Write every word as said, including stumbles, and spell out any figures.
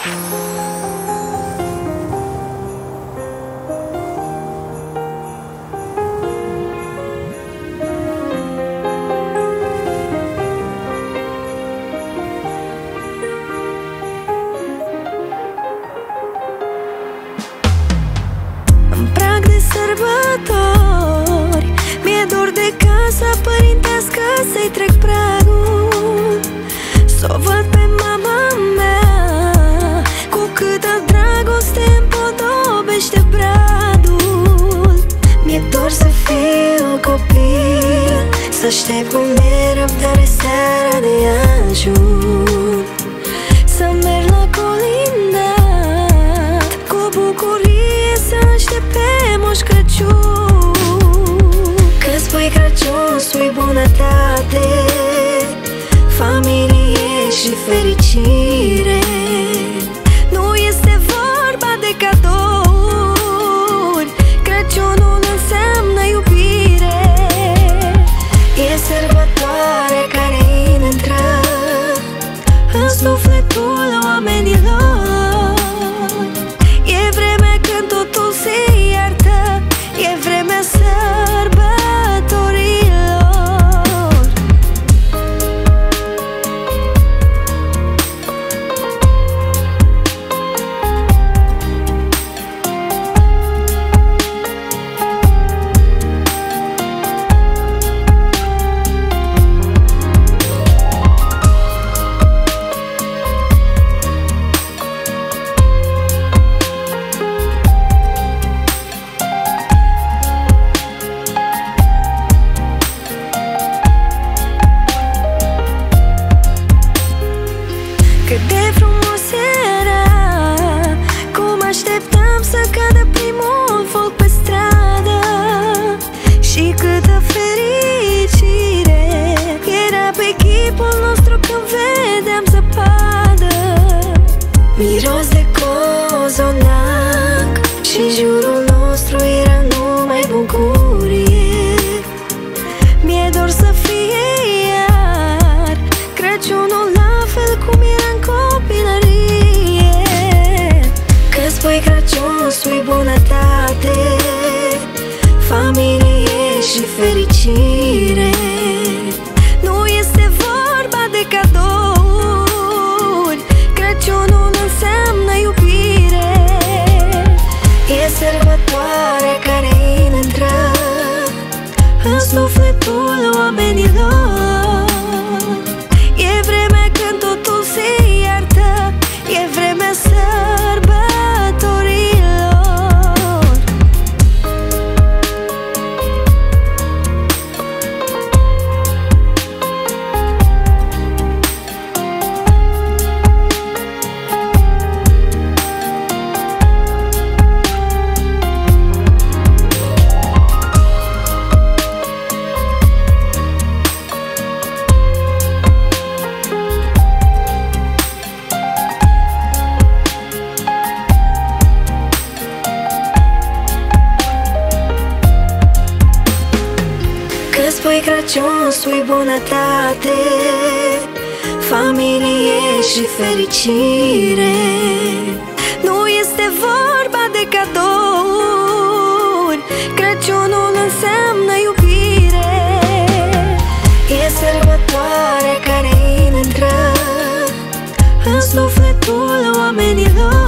În prag de sărbători mi-e dor de casa părintească, să-i trec pragul, s-o văd pe mama mea, cu câtă dragoste împodobește bradul. Mi-e dor să fiu copil, să aștept cu nerăbdare seara de ajun, să merg la colindat, cu bucurie să aștept pe Moș Crăciun. Că spui Crăciun, spui bunătate, familie și fericire. Nu este vorba de cadouri, Crăciunul înseamnă iubire. E sărbătoare care intră în sufletul oamenilor. E vremea când totul se iartă, e vremea sărbătorilor. Cât de frumos era, cum așteptam să cadă primul foc pe stradă. Și câtă fericire era pe chipul nostru când vedeam zăpadă. Miros de cozonac și jurul nostru era numai bucurie. Mi-e dor să fie iar Crăciunul la fel cum era în copilărie. Că spui Crăciun, spui bunătate, familie și fericire. Nu este vorba de cadouri, Crăciunul înseamnă iubire. E sărbătoare care intră în sufletul oamenilor. E vremea când totul se iartă, e vremea sărbătorilor. Că spui Crăciun, spui bunătate, familie și fericire. Nu este vorba de cadouri, Crăciunul înseamnă iubire. E sărbătoare care intră în sufletul oamenilor.